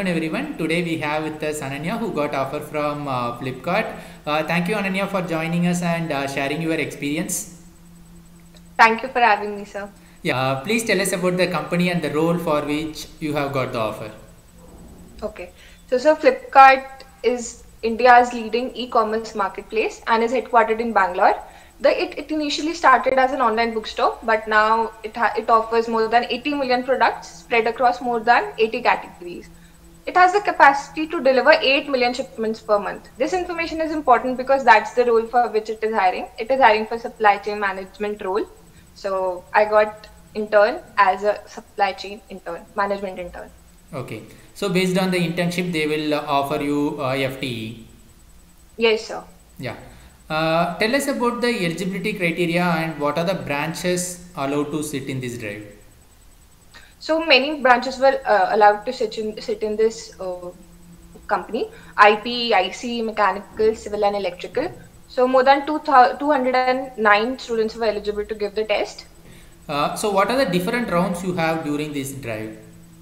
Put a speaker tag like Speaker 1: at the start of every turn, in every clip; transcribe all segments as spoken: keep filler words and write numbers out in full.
Speaker 1: everyone. Today we have with us Ananya who got offer from uh, Flipkart. Uh, thank you Ananya for joining us and uh, sharing your experience.
Speaker 2: Thank you for having me, sir.
Speaker 1: Yeah, uh, please tell us about the company and the role for which you have got the offer.
Speaker 2: Okay. So, so Flipkart is India's leading e-commerce marketplace and is headquartered in Bangalore. The, it, it initially started as an online bookstore, but now it, ha it offers more than eighty million products spread across more than eighty categories. It has the capacity to deliver eight million shipments per month. This information is important because that's the role for which it is hiring. It is hiring for supply chain management role. So I got intern as a supply chain intern, management intern.
Speaker 1: Okay. So based on the internship, they will uh, offer you uh, F T E.
Speaker 2: Yes, sir.
Speaker 1: Yeah. Uh, tell us about the eligibility criteria and what are the branches allowed to sit in this drive.
Speaker 2: So many branches were uh, allowed to sit in sit in this uh, company: I P, I C, mechanical, civil, and electrical. So more than two hundred nine students were eligible to give the test.
Speaker 1: Uh, so what are the different rounds you have during this drive?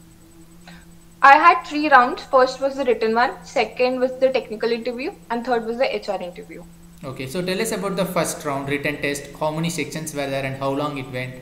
Speaker 2: I had three rounds. First was the written one, second was the technical interview, and third was the H R interview.
Speaker 1: Okay, so tell us about the first round written test. How many sections were there and how long it went?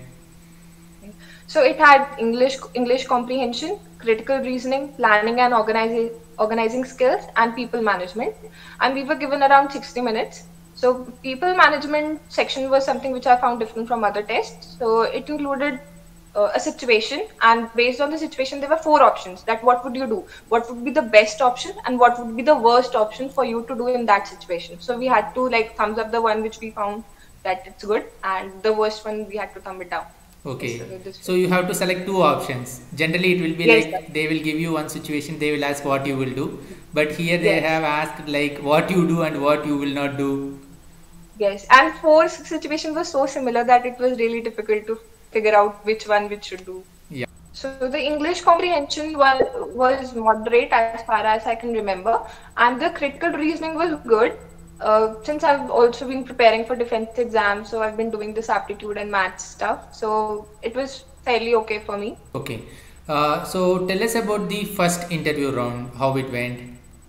Speaker 2: So it had English English comprehension, critical reasoning, planning and organizing organizing skills, and people management. And we were given around sixty minutes. So people management section was something which I found different from other tests. So it included uh, a situation, and based on the situation, there were four options. That what would you do? What would be the best option, and what would be the worst option for you to do in that situation? So we had to like thumbs up the one which we found that it's good, and the worst one we had to thumb it down. This,
Speaker 1: Okay,
Speaker 2: uh, this
Speaker 1: so you have to select two options. Generally, it will be
Speaker 2: Yes, sir.
Speaker 1: like they will give you one situation, they will ask what you will do, but here they
Speaker 2: Yes,
Speaker 1: have asked like what you do and what you will not do.
Speaker 2: yes. And four situations were so similar that it was really difficult to figure out which one we should do.
Speaker 1: Yeah.
Speaker 2: So the English comprehension one was moderate as far as I can remember, and the critical reasoning was good. Uh, since I've also been preparing for defense exams, so I've been doing this aptitude and maths stuff. So it was fairly okay for me.
Speaker 1: Okay. Uh, so tell us about the first interview round, how it went.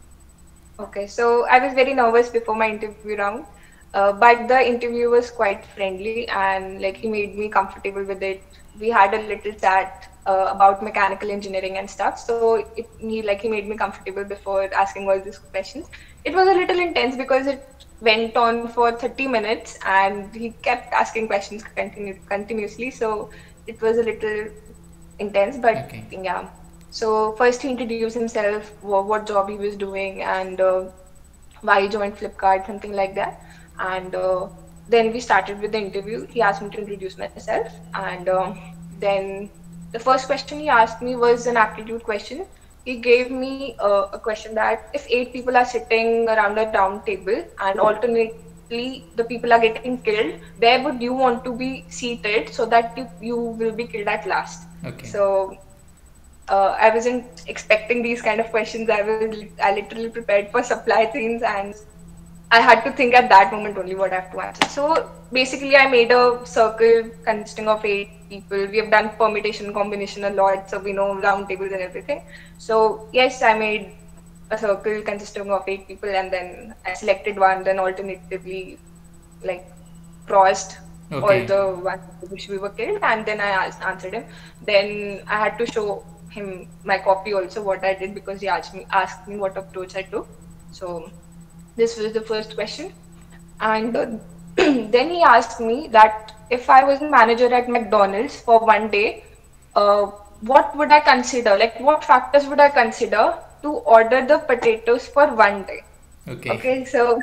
Speaker 2: Okay, so I was very nervous before my interview round, uh, but the interview was quite friendly and like he made me comfortable with it. We had a little chat uh, about mechanical engineering and stuff, so it he like he made me comfortable before asking all these questions. It was a little intense because it went on for thirty minutes and he kept asking questions continu continuously, so it was a little intense, but
Speaker 1: Okay.
Speaker 2: yeah. So first he introduced himself, what, what job he was doing, and uh, why he joined Flipkart, something like that. And uh, then we started with the interview. He asked me to introduce myself, and um, then the first question he asked me was an aptitude question. He gave me uh, a question that if eight people are sitting around a round table and alternately the people are getting killed, where would you want to be seated so that you, you will be killed at last?
Speaker 1: Okay.
Speaker 2: So uh, I wasn't expecting these kind of questions. I was I literally prepared for supply chains, and I had to think at that moment only what I have to answer. So basically, I made a circle consisting of eight people. We have done permutation combination a lot, so we know round tables and everything. So yes, I made a circle consisting of eight people, and then I selected one. Then alternatively, like crossed all
Speaker 1: Okay.
Speaker 2: the ones which we were killed, and then I asked, answered him. Then I had to show him my copy also what I did because he asked me asked me what approach I took. So this was the first question, and uh, then he asked me that if I was a manager at McDonald's for one day, uh, what would I consider? Like what factors would I consider to order the potatoes for one day?
Speaker 1: Okay.
Speaker 2: Okay, so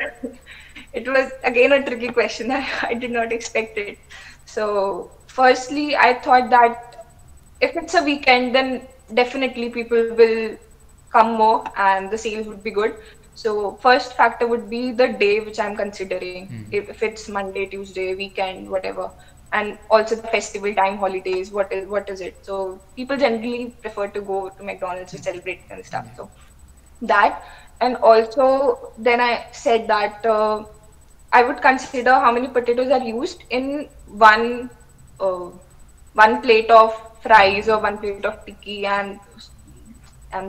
Speaker 2: it was again a tricky question. I, I did not expect it. So, firstly, I thought that if it's a weekend, then definitely people will come more and the sales would be good. So, first factor would be the day which I'm considering.
Speaker 1: Hmm.
Speaker 2: If, if it's Monday, Tuesday, weekend, whatever, and also the festival time, holidays. What is what is it? So, people generally prefer to go to McDonald's to celebrate and stuff. So that, and also then I said that uh, I would consider how many potatoes are used in one uh, one plate of fries or one plate of tikki and and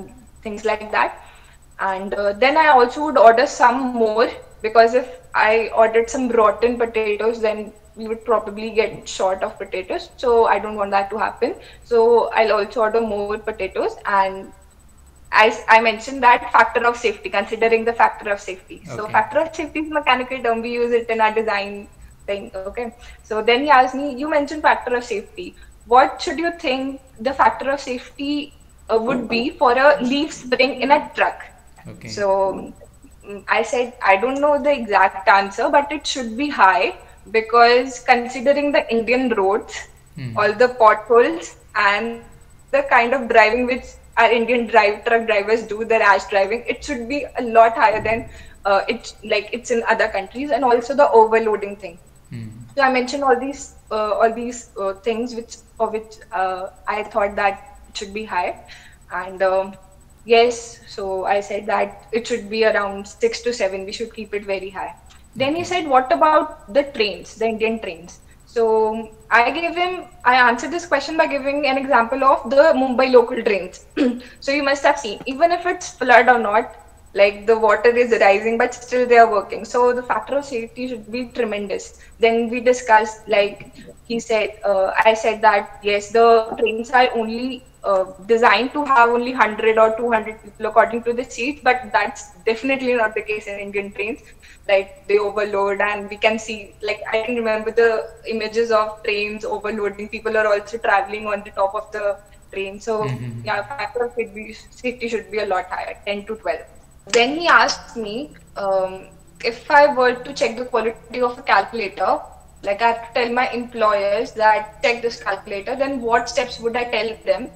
Speaker 2: things like that. And uh, then I also would order some more, because if I ordered some rotten potatoes, then we would probably get short of potatoes. So I don't want that to happen. So I'll also order more potatoes. And I, I mentioned that factor of safety, considering the factor of safety. So
Speaker 1: Okay.
Speaker 2: factor of safety is mechanical term. We use it in our design thing. Okay. So then he asked me, you mentioned factor of safety. What should you think the factor of safety uh, would be for a leaf spring in a truck?
Speaker 1: Okay.
Speaker 2: So mm, I said, I don't know the exact answer, but it should be high, because considering the Indian roads,
Speaker 1: Hmm.
Speaker 2: all the potholes, and the kind of driving which our Indian drive truck drivers do, the rash driving, it should be a lot higher than uh, it's like it's in other countries, and also the overloading thing.
Speaker 1: Hmm.
Speaker 2: So I mentioned all these uh, all these uh, things which for which uh, I thought that it should be high, and um, yes, so I said that it should be around six to seven. We should keep it very high. Then he
Speaker 1: Okay.
Speaker 2: said, "What about the trains, the Indian trains?" So I gave him, I answered this question by giving an example of the Mumbai local trains. So you must have seen, even if it's flood or not, like the water is rising, but still they are working. So the factor of safety should be tremendous. Then we discussed, like he said, uh, I said that yes, the trains are only uh, designed to have only one hundred or two hundred people according to the seats, but that's definitely not the case in Indian trains. Like they overload, and we can see, like I can remember the images of trains overloading. People are also traveling on the top of the train. So
Speaker 1: Mm-hmm.
Speaker 2: yeah, factor of safety safety should be a lot higher, ten to twelve. Then he asked me, um, if I were to check the quality of a calculator, like I have to tell my employers that check this calculator, then what steps would I tell them?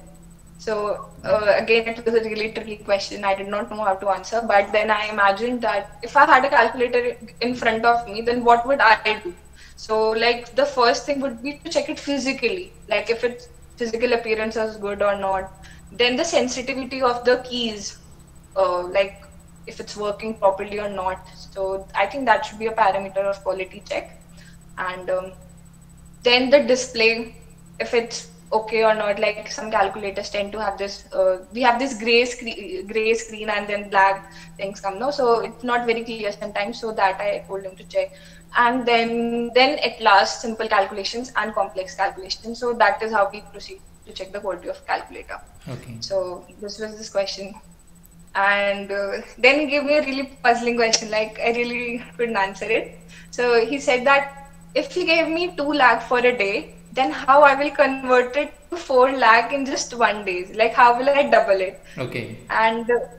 Speaker 2: So uh, again, it was a really tricky question. I did not know how to answer, but then I imagined that if I had a calculator in front of me, then what would I do? So like the first thing would be to check it physically, like if its physical appearance is good or not. Then the sensitivity of the keys, uh, like if it's working properly or not. So I think that should be a parameter of quality check. And um, then the display, if it's okay or not. Like some calculators tend to have this, uh, we have this gray screen, gray screen, and then black things come. No, so it's not very clear sometimes. So that I told him to check. And then, then at last, simple calculations and complex calculations. So that is how we proceed to check the quality of calculator.
Speaker 1: Okay.
Speaker 2: So this was this question. And uh, then he gave me a really puzzling question, like I really couldn't answer it. So he said that if he gave me two lakh for a day, then how I will convert it to four lakh in just one day? Like how will I double it?
Speaker 1: Okay.
Speaker 2: And uh,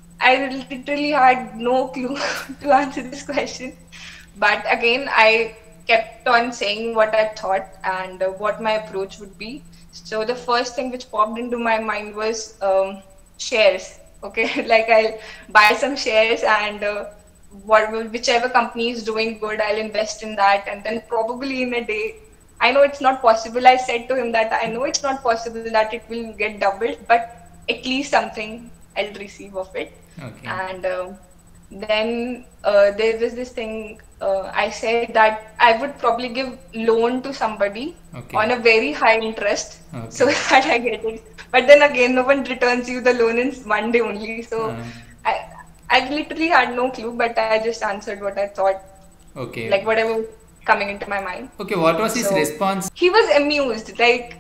Speaker 2: I literally had no clue to answer this question. But again, I kept on saying what I thought and uh, what my approach would be. So the first thing which popped into my mind was um, shares. Okay, like I'll buy some shares, and uh, what will, whichever company is doing good, I'll invest in that, and then probably in a day. I know it's not possible. I said to him that I know it's not possible that it will get doubled, but at least something I'll receive of it.
Speaker 1: Okay.
Speaker 2: And um, then uh, there was this thing, uh, I said that I would probably give loan to somebody
Speaker 1: Okay.
Speaker 2: on a very high interest, so
Speaker 1: Okay.
Speaker 2: that I get it. But then again, no one returns you the loan in one day only. So
Speaker 1: Uh,
Speaker 2: I, I literally had no clue, but I just answered what I thought,
Speaker 1: okay.
Speaker 2: like whatever was coming into my mind.
Speaker 1: Okay. What was his
Speaker 2: So
Speaker 1: response?
Speaker 2: he was amused, like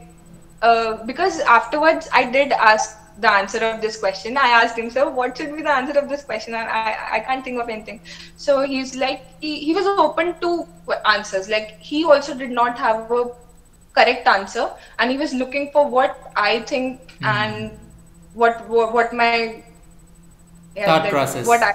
Speaker 2: uh, because afterwards I did ask the answer of this question. I asked him, "Sir, what should be the answer of this question?" And I, I can't think of anything. So he's like, he, he was open to answers. Like he also did not have a correct answer, and he was looking for what I think
Speaker 1: Mm-hmm.
Speaker 2: and what what, what my yeah,
Speaker 1: Thought
Speaker 2: the,
Speaker 1: process.
Speaker 2: what I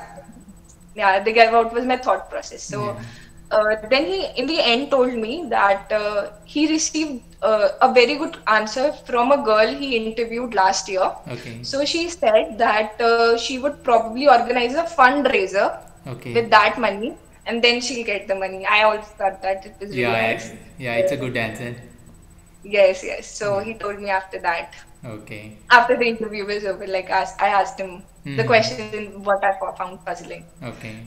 Speaker 2: yeah the guy what was my thought process.
Speaker 1: Yeah.
Speaker 2: So uh, then he in the end told me that uh, he received uh, a very good answer from a girl he interviewed last year.
Speaker 1: Okay.
Speaker 2: So she said that uh, she would probably organize a fundraiser
Speaker 1: Okay.
Speaker 2: with that money, and then she'll get the money. I also thought that it was really
Speaker 1: Yeah.
Speaker 2: nice.
Speaker 1: I- Yeah. It's a good answer.
Speaker 2: Yes, yes. So
Speaker 1: Yeah.
Speaker 2: he told me after that,
Speaker 1: Okay.
Speaker 2: after the interview was over, like asked, I asked him the
Speaker 1: Mm-hmm.
Speaker 2: question what I fo- found puzzling.
Speaker 1: Okay.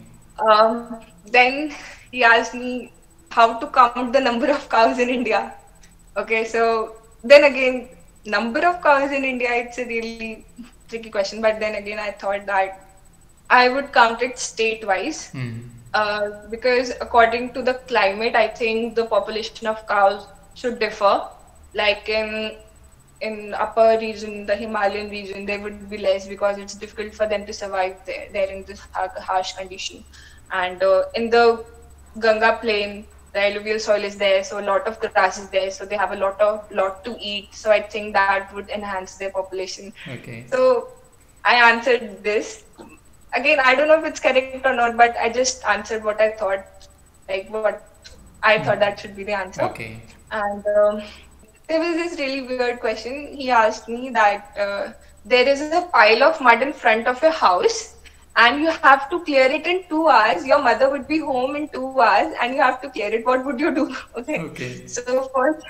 Speaker 2: Um, then he asked me how to count the number of cows in India. Okay, so then again, number of cows in India, it's a really tricky question, but then again, I thought that I would count it state-wise.
Speaker 1: Mm.
Speaker 2: Uh, because according to the climate, I think the population of cows should differ. Like in in upper region, the Himalayan region, they would be less because it's difficult for them to survive there, there in this har- harsh condition. And uh, in the Ganga plain, the alluvial soil is there, so a lot of grass is there, so they have a lot of lot to eat. So I think that would enhance their population.
Speaker 1: Okay.
Speaker 2: So I answered this. Again, I don't know if it's correct or not, but I just answered what I thought, like what I thought that should be the answer.
Speaker 1: Okay.
Speaker 2: And um, there was this really weird question. He asked me that uh, there is a pile of mud in front of your house and you have to clear it in two hours. Your mother would be home in two hours and you have to clear it. What would you do? Okay.
Speaker 1: Okay.
Speaker 2: So first,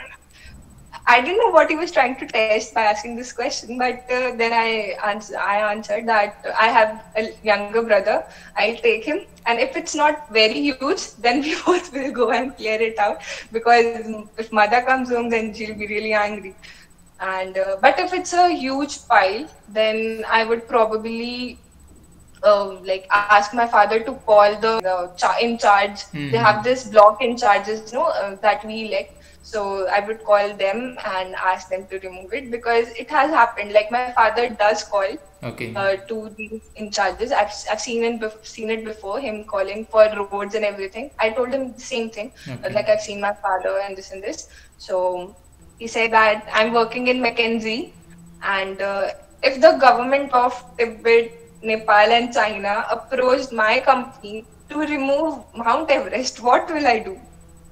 Speaker 2: I didn't know what he was trying to test by asking this question, but uh, then I, ans- I answered that I have a younger brother. I'll take him, and if it's not very huge, then we both will go and clear it out. Because if mother comes home, then she'll be really angry. And uh, but if it's a huge pile, then I would probably uh, like ask my father to call the, the cha- in charge.
Speaker 1: Mm-hmm.
Speaker 2: They have this block in charges, you know, uh, that we elect. So I would call them and ask them to remove it because it has happened. Like my father does call
Speaker 1: Okay.
Speaker 2: uh, to these in charges. I've I've seen it bef- seen it before. Him calling for roads and everything. I told him the same thing.
Speaker 1: Okay.
Speaker 2: Like I've seen my father and this and this. So he said that I'm working in McKinsey, and uh, if the government of Tibet, Nepal, and China approached my company to remove Mount Everest, what will I do?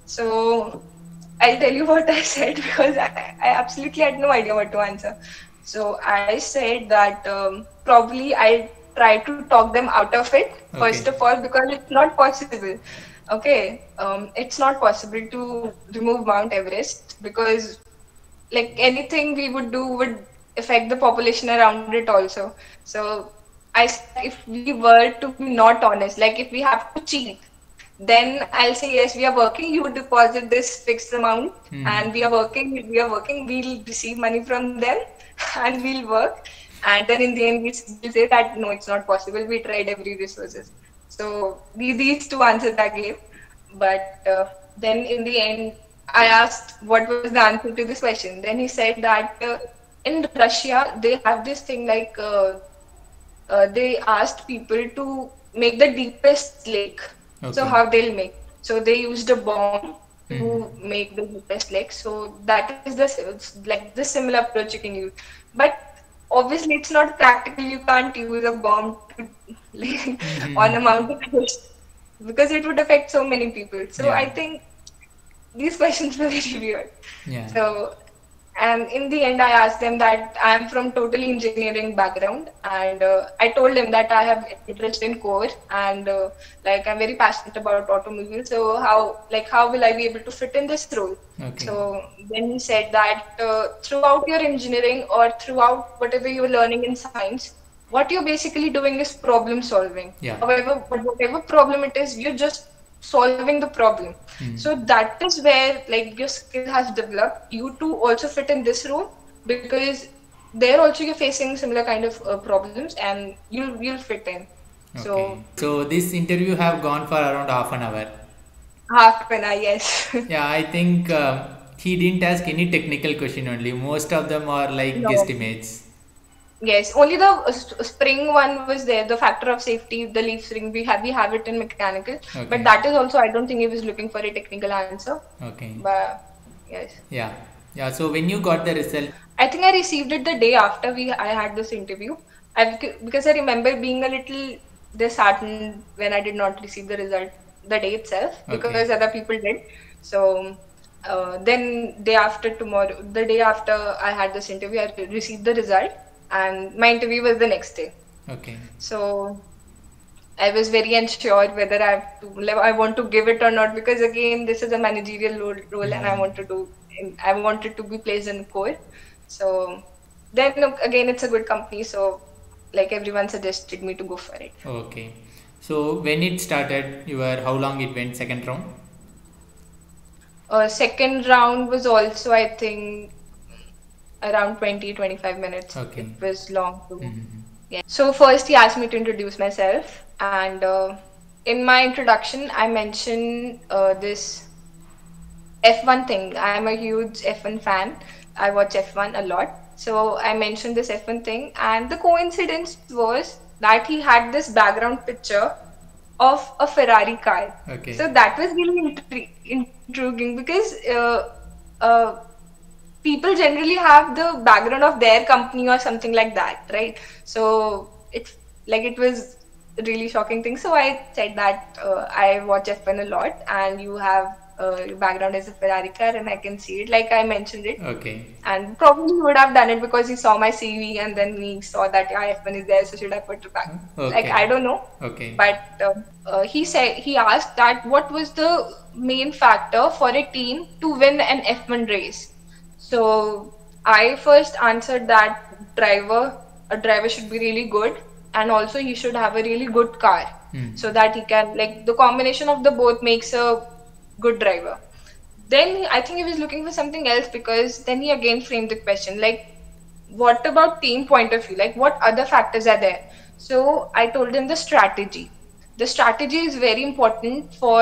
Speaker 2: So I'll tell you what I said because I, I absolutely had no idea what to answer. So I said that um, probably I try to talk them out of it,
Speaker 1: Okay.
Speaker 2: first of all, because it's not possible. Okay, um, it's not possible to remove Mount Everest because like anything we would do would affect the population around it also. So I said if we were to be not honest, like if we have to cheat, then I'll say yes, we are working, you deposit this fixed amount
Speaker 1: Hmm.
Speaker 2: and we are working, we are working, we'll receive money from them and we'll work. And then in the end, we will say that no, it's not possible. We tried every resources. So these, these two answers I gave. But uh, then in the end, I asked what was the answer to this question. Then he said that uh, in Russia, they have this thing like uh, uh, they asked people to make the deepest lake. So
Speaker 1: Okay.
Speaker 2: how they'll make? So they used a bomb to
Speaker 1: Mhm.
Speaker 2: make the deepest lake. So that is the s- like the similar approach you can use. But obviously, it's not practical. You can't use a bomb to like, on a
Speaker 1: Mhm.
Speaker 2: mountain because it would affect so many people. So I
Speaker 1: Yeah.
Speaker 2: think these questions were very weird.
Speaker 1: Yeah.
Speaker 2: So, and in the end, I asked them that I'm from totally engineering background, and uh, I told him that I have interest in core, and uh, like I'm very passionate about automobiles. So how, like, how will I be able to fit in this role?
Speaker 1: Okay.
Speaker 2: So then he said that uh, throughout your engineering or throughout whatever you're learning in science, what you're basically doing is problem solving.
Speaker 1: Yeah.
Speaker 2: However, but whatever problem it is, you're just solving the problem.
Speaker 1: Hmm.
Speaker 2: So that is where like your skill has developed. You too also fit in this role because there also you're facing similar kind of uh, problems and you'll you'll fit in. So
Speaker 1: Okay. So this interview have gone for around half an hour.
Speaker 2: half an hour, yes.
Speaker 1: Yeah, I think um, he didn't ask any technical question only. Most of them are like
Speaker 2: No.
Speaker 1: guesstimates.
Speaker 2: Yes, only the uh, st- spring one was there, the factor of safety, the leaf spring. We have we have it in mechanical,
Speaker 1: Okay.
Speaker 2: but that is also I don't think he was looking for a technical answer.
Speaker 1: Okay.
Speaker 2: But yes,
Speaker 1: Yeah. Yeah. So when you got the result,
Speaker 2: I think I received it the day after we I had this interview. I bec- because I remember being a little disheartened when I did not receive the result the day itself because
Speaker 1: Okay.
Speaker 2: other people did. So uh, then day after tomorrow, the day after I had this interview, I received the result, and my interview was the next day.
Speaker 1: okay.
Speaker 2: So I was very unsure whether I have to, like, I want to give it or not because again, this is a managerial role, role and I
Speaker 1: Mhm.
Speaker 2: want to do, I wanted to be placed in core. So then look, again, it's a good company. So like everyone suggested me to go for it.
Speaker 1: Okay. So when it started, you were how long it went? Second round?
Speaker 2: Uh, second round was also, I think, around twenty twenty-five minutes.
Speaker 1: Okay.
Speaker 2: It was long too.
Speaker 1: Mm-hmm.
Speaker 2: Yeah. So first he asked me to introduce myself, and uh, in my introduction I mentioned uh, this F one thing. I'm a huge F one fan. I watch F one a lot. So I mentioned this F one thing, and the coincidence was that he had this background picture of a Ferrari car.
Speaker 1: Okay.
Speaker 2: So that was really intri- intriguing because uh, uh, people generally have the background of their company or something like that, right? So it's like it was a really shocking thing. So I said that uh, I watch F one a lot, and you have uh, your background as a Ferrari car, and I can see it. Like I mentioned it,
Speaker 1: Okay.
Speaker 2: and probably he would have done it because he saw my C V and then he saw that yeah, F one is there, so should I put it back?
Speaker 1: Okay.
Speaker 2: Like I don't know.
Speaker 1: Okay.
Speaker 2: But um, uh, he said he asked that what was the main factor for a team to win an F one race. So I first answered that driver, a driver should be really good, and also he should have a really good car,
Speaker 1: Hmm.
Speaker 2: so that he can, like, the combination of the both makes a good driver. Then I think he was looking for something else, because then he again framed the question like, what about team point of view? Like, what other factors are there? So I told him the strategy. The strategy is very important for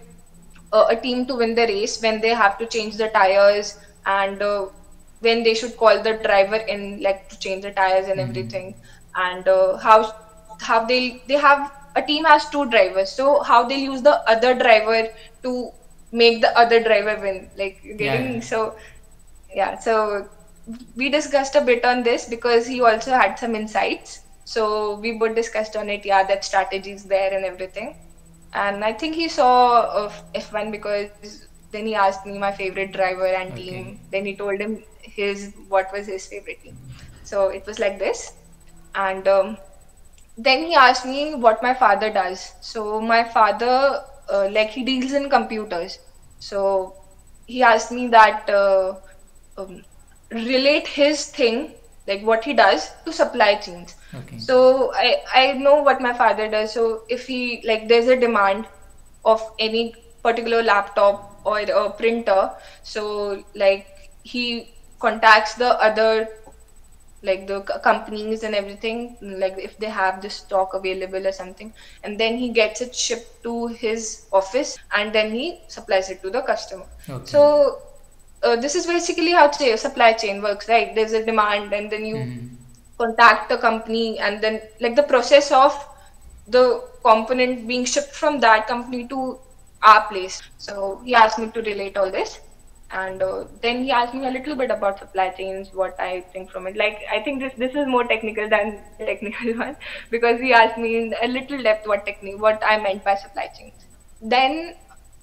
Speaker 2: uh, a team to win the race, when they have to change the tires, and uh, when they should call the driver in, like, to change the tires and
Speaker 1: Mhm.
Speaker 2: everything, and uh, how how they they have a team has two drivers, so how they use the other driver to make the other driver win, like, getting.
Speaker 1: Yeah.
Speaker 2: So yeah, so we discussed a bit on this because he also had some insights. So we both discussed on it, yeah, that strategy is there and everything. And I think he saw of F one, because then he asked me my favorite driver and
Speaker 1: Okay.
Speaker 2: team. Then he told him his what was his favorite team. So it was like this. And um, then he asked me what my father does. So my father, uh, like, he deals in computers. So he asked me that uh, um, relate his thing, like what he does, to supply chains.
Speaker 1: Okay.
Speaker 2: So I I know what my father does. So if he, like, there's a demand of any particular laptop or a printer, so like he contacts the other, like the c- companies and everything, like if they have the stock available or something, and then he gets it shipped to his office, and then he supplies it to the customer.
Speaker 1: Okay.
Speaker 2: So uh, this is basically how say, supply chain works, right? There's a demand, and then you
Speaker 1: Mhm.
Speaker 2: contact the company, and then, like, the process of the component being shipped from that company to our place. So he asked me to relate all this, and uh, then he asked me a little bit about supply chains, what I think from it. Like, I think this this is more technical than the technical one, because he asked me in a little depth what technique, what I meant by supply chains. Then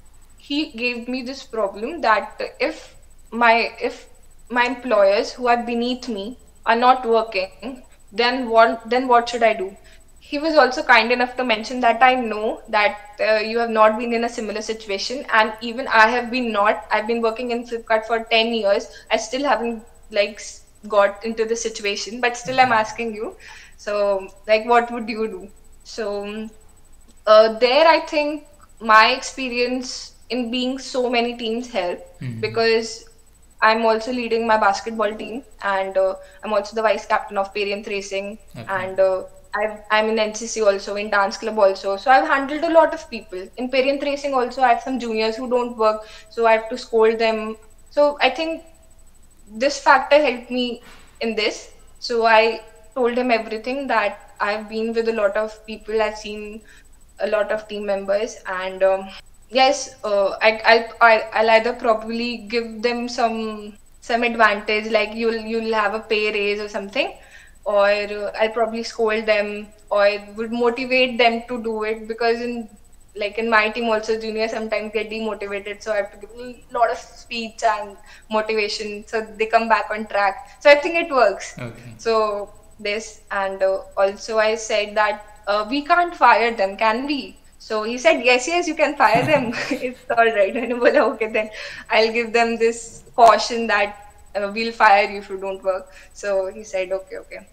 Speaker 2: he gave me this problem that if my if my employers who are beneath me are not working, then what then what should I do? He was also kind enough to mention that I know that uh, you have not been in a similar situation, and even I have been not. I've been working in Flipkart for ten years. I still haven't, like, s- got into the situation, but still I'm asking you. So, like, what would you do? So uh, there I think my experience in being so many teams help,
Speaker 1: Mhm.
Speaker 2: because I'm also leading my basketball team, and uh, I'm also the vice captain of Perient Racing,
Speaker 1: Okay.
Speaker 2: and uh, I've, I'm in N C C also, in dance club also. So I've handled a lot of people. In Perient Racing also, I have some juniors who don't work, so I have to scold them. So I think this factor helped me in this. So I told him everything, that I've been with a lot of people, I've seen a lot of team members, and um, yes, uh, I, I'll, I- I'll either probably give them some some advantage, like you'll you'll have a pay raise or something, or uh, I'll probably scold them, or would motivate them to do it, because in, like, in my team also, juniors sometimes get demotivated, so I have to give a lot of speech and motivation, so they come back on track. So I think it works.
Speaker 1: Okay.
Speaker 2: So this, and uh, also I said that uh, we can't fire them, can we? So he said, yes, yes, you can fire them. It's all right. And I said, okay, then I'll give them this caution that uh, we'll fire you if you don't work. So he said, okay, okay.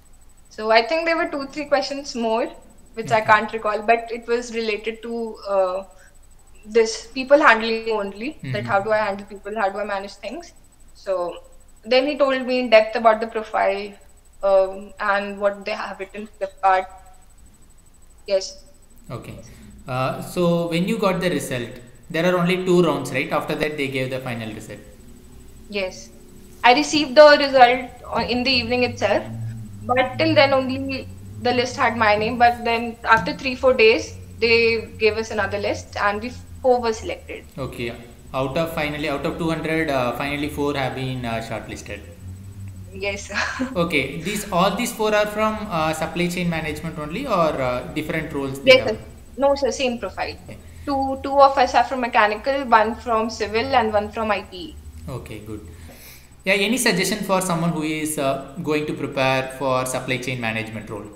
Speaker 2: So I think there were two, three questions more, which I
Speaker 1: Okay.
Speaker 2: can't recall, but it was related to uh, this people handling only, that
Speaker 1: Mhm.
Speaker 2: how do I handle people, how do I manage things. So then he told me in depth about the profile um, and what they have written Flipkart. Yes.
Speaker 1: Okay. Uh, so when you got the result, there are only two rounds, right? After that, they gave the final result.
Speaker 2: Yes. I received the result on- in the evening itself, but till then only the list had my name. But then after three, four days, they gave us another list and we four were selected.
Speaker 1: Okay. Out of finally, out of two hundred, uh, finally four have been uh, shortlisted.
Speaker 2: Yes.
Speaker 1: Okay. These all these four are from uh, supply chain management only, or uh, different roles they
Speaker 2: Yes,
Speaker 1: have.
Speaker 2: sir. No, sir, same profile.
Speaker 1: Okay.
Speaker 2: Two two of us are from mechanical, one from civil, and one from I T.
Speaker 1: Okay. Good. Yeah. Any suggestion for someone who is uh, going to prepare for supply chain management role?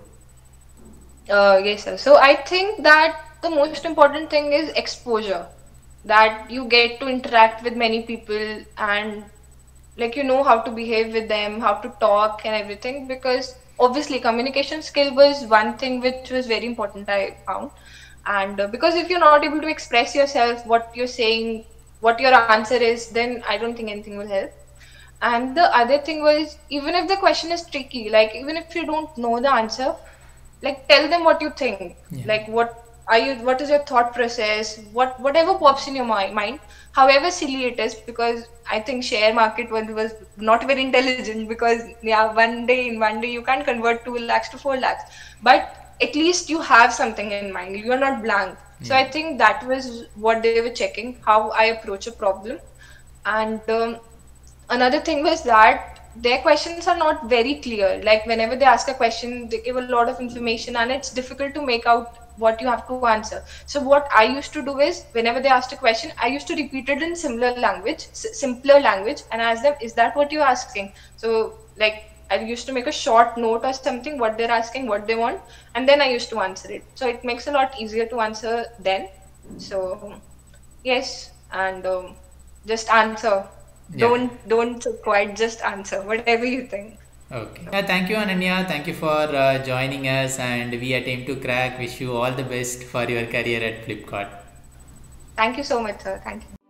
Speaker 2: Uh, yes, sir. So I think that the most important thing is exposure. That you get to interact with many people and like you know how to behave with them, how to talk and everything. Because obviously communication skill was one thing which was very important I found. And uh, because if you're not able to express yourself, what you're saying, what your answer is, then I don't think anything will help. And the other thing was, even if the question is tricky, like even if you don't know the answer, like tell them what you think.
Speaker 1: Yeah.
Speaker 2: Like what are you? What is your thought process? What whatever pops in your mi- mind, however silly it is. Because I think share market was was not very intelligent. Because yeah, one day in one day you can't convert two lakhs to four lakhs, but at least you have something in mind. You are not blank. So I
Speaker 1: Yeah.
Speaker 2: think that was what they were checking, how I approach a problem. And um, another thing was that their questions are not very clear. Like whenever they ask a question, they give a lot of information and it's difficult to make out what you have to answer. So what I used to do is whenever they asked a question, I used to repeat it in similar language, s- simpler language, and ask them, is that what you're asking? So like I used to make a short note or something, what they're asking, what they want, and then I used to answer it. So it makes a lot easier to answer then. So yes, and um, just answer.
Speaker 1: Yeah.
Speaker 2: Don't don't quite just answer whatever you think.
Speaker 1: Okay. Yeah, thank you, Ananya. Thank you for uh, joining us, and we at Aim to Crack wish you all the best for your career at Flipkart.
Speaker 2: Thank you so much, sir. Thank you.